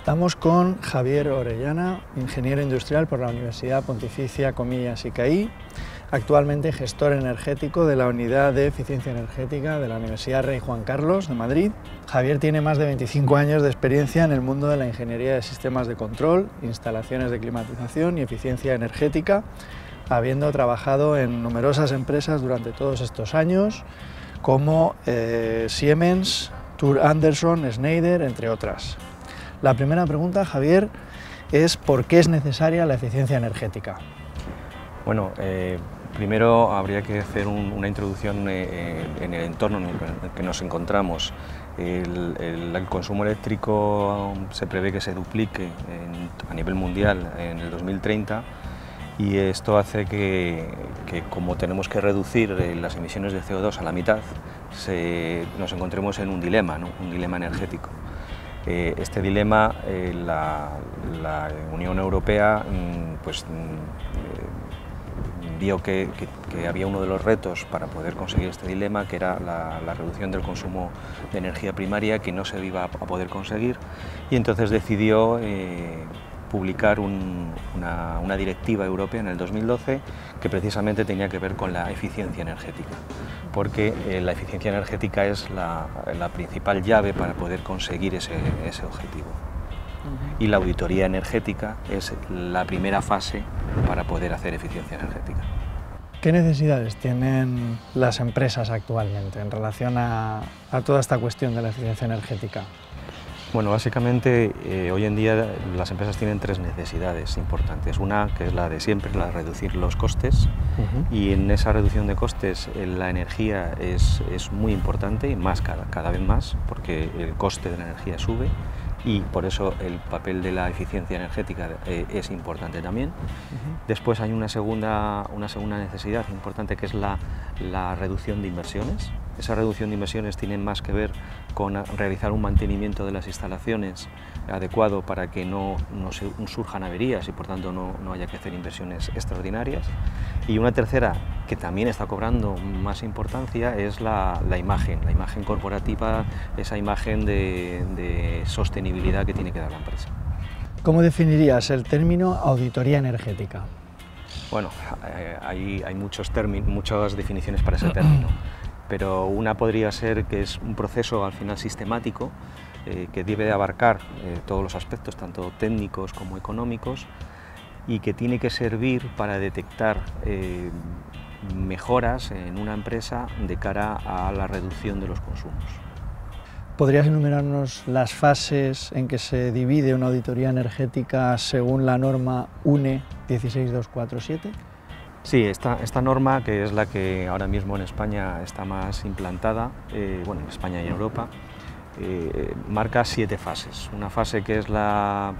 Estamos con Javier Orellana, ingeniero industrial por la Universidad Pontificia Comillas y CAI, actualmente gestor energético de la Unidad de Eficiencia Energética de la Universidad Rey Juan Carlos de Madrid. Javier tiene más de 25 años de experiencia en el mundo de la ingeniería de sistemas de control, instalaciones de climatización y eficiencia energética, habiendo trabajado en numerosas empresas durante todos estos años, como Siemens, Thur Anderson, Schneider, entre otras. La primera pregunta, Javier, es ¿por qué es necesaria la eficiencia energética? Bueno, primero habría que hacer una introducción en el entorno en el que nos encontramos. El consumo eléctrico se prevé que se duplique a nivel mundial en el 2030 y esto hace que como tenemos que reducir las emisiones de CO2 a la mitad, nos encontremos en un dilema, ¿no? Un dilema energético. Este dilema, la Unión Europea vio que había uno de los retos para poder conseguir este dilema, que era la reducción del consumo de energía primaria, que no se iba a poder conseguir, y entonces decidió publicar una directiva europea en el 2012 que precisamente tenía que ver con la eficiencia energética, porque la eficiencia energética es la principal llave para poder conseguir ese objetivo. Y la auditoría energética es la primera fase para poder hacer eficiencia energética. ¿Qué necesidades tienen las empresas actualmente en relación a toda esta cuestión de la eficiencia energética? Bueno, básicamente hoy en día las empresas tienen tres necesidades importantes. Una, que es la de siempre, la de reducir los costes, y en esa reducción de costes la energía es muy importante y más cada vez más, porque el coste de la energía sube y por eso el papel de la eficiencia energética es importante también. Después hay una segunda necesidad importante, que es la reducción de inversiones. Esa reducción de inversiones tiene más que ver con realizar un mantenimiento de las instalaciones adecuado para que no surjan averías y por tanto no haya que hacer inversiones extraordinarias. Y una tercera, que también está cobrando más importancia, es la imagen corporativa, esa imagen de sostenibilidad que tiene que dar la empresa. ¿Cómo definirías el término auditoría energética? Bueno, hay muchas definiciones para ese término, pero una podría ser que es un proceso al final sistemático que debe de abarcar todos los aspectos, tanto técnicos como económicos, y que tiene que servir para detectar mejoras en una empresa de cara a la reducción de los consumos. ¿Podrías enumerarnos las fases en que se divide una auditoría energética según la norma UNE 16247? Sí, esta norma, que es la que ahora mismo en España está más implantada, bueno, en España y en Europa, marca 7 fases. Una fase que es una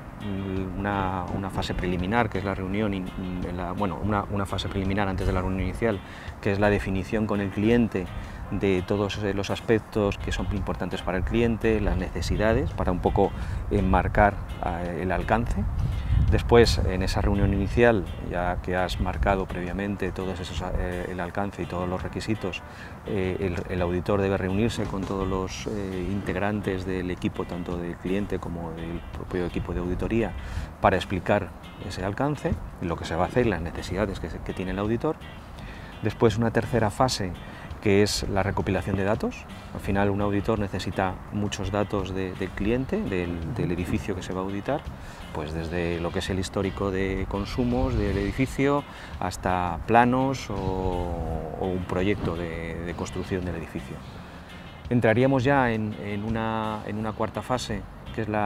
fase preliminar, que es la reunión, una fase preliminar antes de la reunión inicial, que es la definición con el cliente de todos los aspectos que son importantes para el cliente, las necesidades, para un poco enmarcar el alcance. Después, en esa reunión inicial, ya que has marcado previamente el alcance y todos los requisitos, el auditor debe reunirse con todos los integrantes del equipo, tanto del cliente como del propio equipo de auditoría, para explicar ese alcance, lo que se va a hacer y las necesidades que tiene el auditor. Después, una tercera fase, que es la recopilación de datos. Al final, un auditor necesita muchos datos del cliente, del edificio que se va a auditar, pues desde lo que es el histórico de consumos del edificio hasta planos o un proyecto de construcción del edificio. Entraríamos ya en una cuarta fase, que es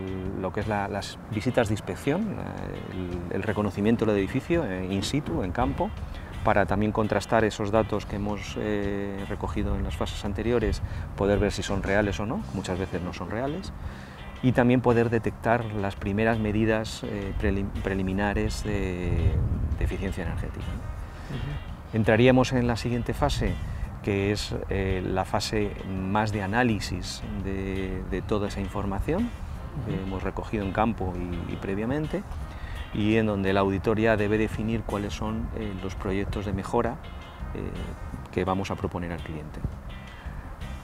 las visitas de inspección, el reconocimiento del edificio in situ, en campo, para también contrastar esos datos que hemos recogido en las fases anteriores, poder ver si son reales o no, muchas veces no son reales, y también poder detectar las primeras medidas preliminares de eficiencia energética. Entraríamos en la siguiente fase, que es la fase más de análisis de toda esa información que hemos recogido en campo y previamente, y en donde la auditoría debe definir cuáles son los proyectos de mejora que vamos a proponer al cliente.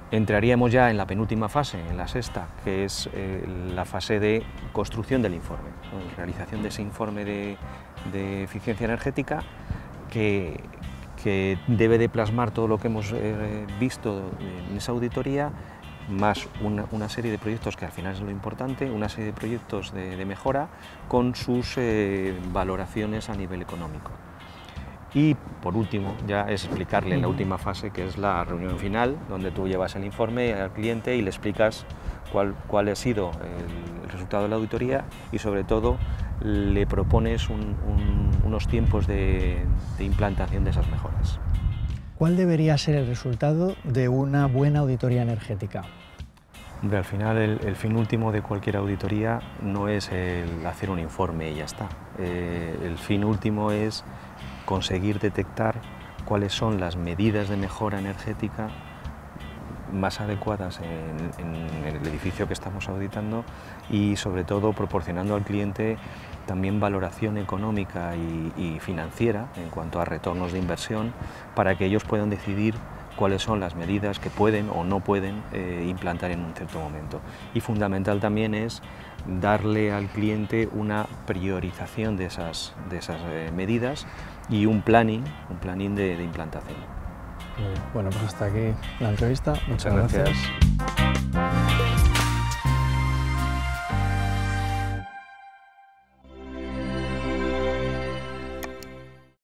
Entraríamos ya en la penúltima fase, en la sexta, que es la fase de construcción del informe, ¿no? Realización de ese informe de eficiencia energética que debe de plasmar todo lo que hemos visto en esa auditoría, más una serie de proyectos, que al final es lo importante, una serie de proyectos de mejora con sus valoraciones a nivel económico. Y por último, ya es explicarle en la última fase, que es la reunión final, donde tú llevas el informe al cliente y le explicas cuál ha sido el resultado de la auditoría y sobre todo le propones unos tiempos de implantación de esas mejoras. ¿Cuál debería ser el resultado de una buena auditoría energética? Hombre, al final el fin último de cualquier auditoría no es el hacer un informe y ya está. El fin último es conseguir detectar cuáles son las medidas de mejora energética más adecuadas en el edificio que estamos auditando y sobre todo proporcionando al cliente también valoración económica y financiera en cuanto a retornos de inversión para que ellos puedan decidir cuáles son las medidas que pueden o no pueden implantar en un cierto momento. Y fundamental también es darle al cliente una priorización de esas medidas y un planning de implantación. Bueno, pues hasta aquí la entrevista. Muchas gracias.